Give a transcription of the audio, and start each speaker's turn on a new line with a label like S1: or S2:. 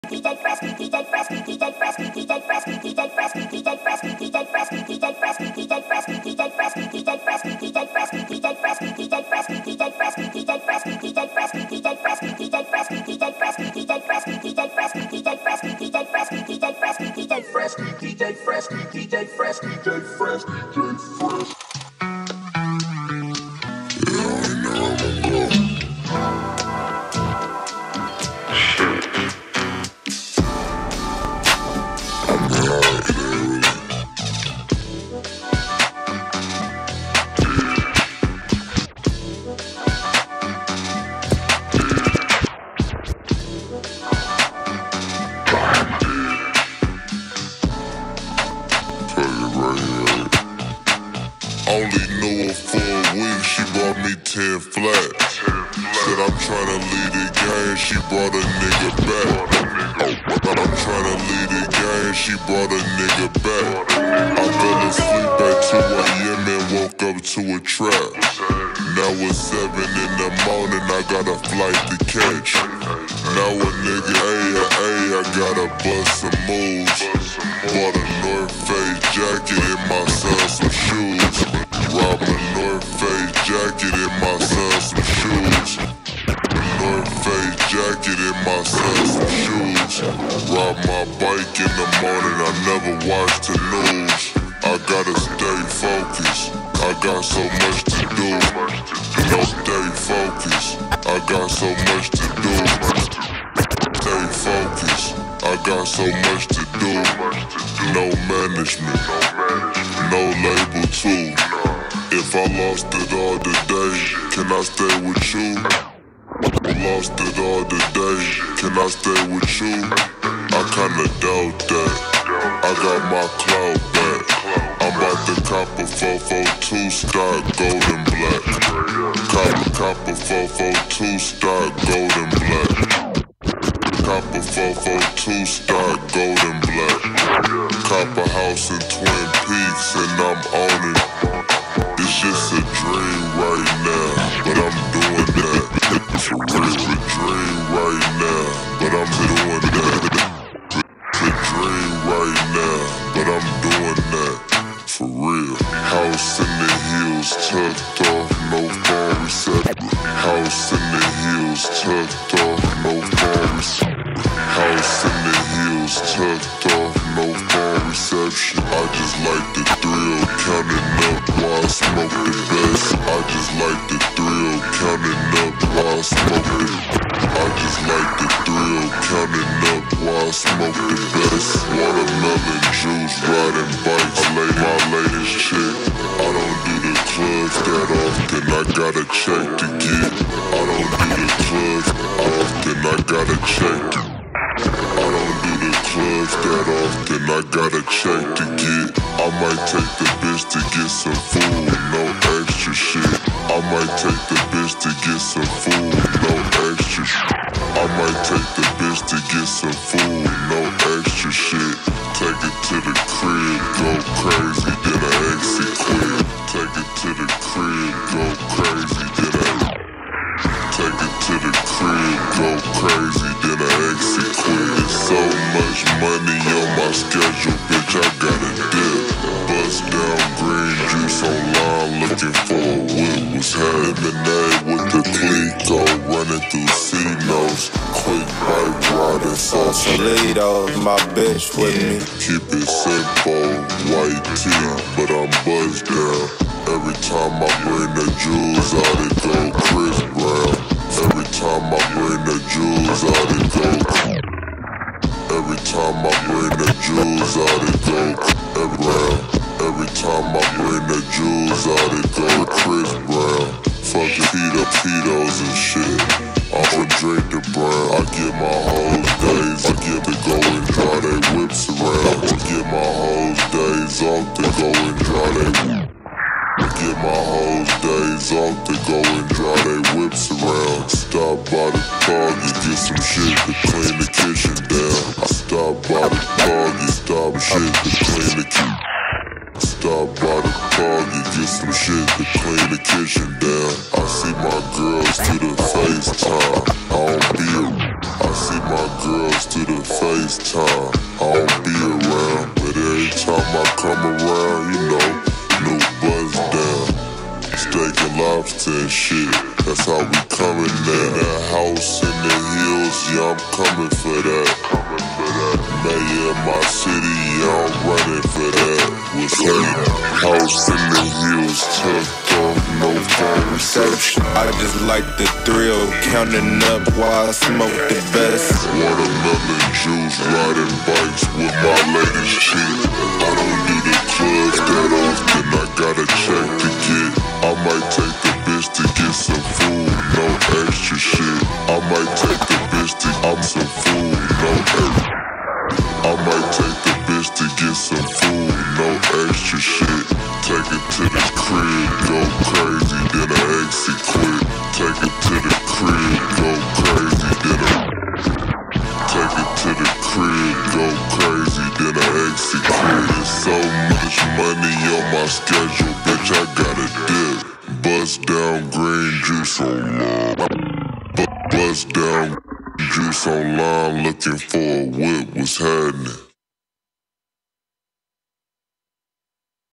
S1: Only knew her for a week, she brought me 10 flat. Said I'm tryna lead the game, she brought a nigga back. I'm tryna lead the game, she brought a nigga back. I fell asleep at 2 a.m. and woke up to a trap. Now it's 7 in the morning, I got a flight to catch. Now a nigga, I gotta bust some moves. Bought a North Face jacket and my son some shoes. Robbed a North Face jacket and my son some shoes. North Face jacket and my son some shoes. Ride my bike in the morning, I never watch the news. I gotta stay focused, I got so much to do. No, stay focused, I got so much to do. Stay focused, I got so much to do. No management, no label too. If I lost it all today, can I stay with you? Lost it all today, can I stay with you? I kinda doubt that, I got my clout back. I'm about to cop a 442 stock, gold and black. Cop a 442 stock, gold and black. Cop a 442 stock, gold and black. Cop a house in Twin Peaks and I'm on it. It's just a dream right now, but I'm doing that. It's a real dream right now, but I'm doing that. It's a dream right now, but I'm doing that. For real. House in the hills, tucked off, no phone reception. House in the hills, tucked off, no phone reception. House in the hills, tucked off, no phone reception. I just like the thrill, counting up while I smoke the best. I just like the thrill, counting up while I smoke the best. I just like the thrill, counting up while I smoke the best. Watermelon juice, riding bikes, my latest chick. I don't do the clubs that often, I got a check to get. I don't do the clubs often, I got a check to get. I don't do the clubs that often, I got a check to get. I might take the bitch to get some food, no extra shit. I might take the bitch to get some food, no extra shit. I might take the bitch to get some food, no extra shit. Take it to the crib, go crazy, then I exit quick. Take it to the crib, go crazy, then I take it to the crib, go crazy, then I exit quick. There's so much money on my schedule, bitch, I gotta dip. Bust down green juice online, looking for a whip. Was had lemonade with the Clico, running through C-notes. Quick bite, riding sauce.
S2: Toledo, my bitch with me.
S1: Keep it simple, white tee, but I'm buzzed down. Every time I bring the jewels out, it go Chris Brown. Every time I bring the jewels out, it go. Every time I bring the jewels out, it go Brown. Every time I bring the jewels out, it go Chris Brown. Fucking Tito's and shit. I'ma drink the brown. I get my whole days. I get to go and draw they whips around. I get my whole days off to go and draw they whips. Get my whole days off to go and draw they whips around. Stop by the dog and get some shit to clean the kitchen down. I stop by the dog and stop shit to clean the kitchen. Stop by the dog and get some shit to clean the kitchen down. I see my girls to the FaceTime. I don't be I see my girls to the FaceTime. I don't be around, but every time I come around, you know, new buzz down. Steak and lobster and shit, that's how we coming there. That house in the hills, yeah, I'm coming for that. Mayor of my city, yeah, I'm running for that. What's up? House in the hills, tucked off, no phone reception.
S2: I just like the thrill, counting up while I smoke the best.
S1: Watermelon juice, riding bikes with my latest chick. I don't do the clubs that often, I got a check to get. I might take the bitch to get some food, no extra shit. I might take the bitch to get some food, no extra. I might take the bitch to get some food, no extra shit. Take it to the crib, go crazy, then I exit quick. Take it to the crib, go crazy, then I take it to the crib, go crazy, then I exit quick. There's so much money on my schedule, bitch, I gotta dip. Bust down green juice online. Bust down juice online, looking for a whip, what's happening?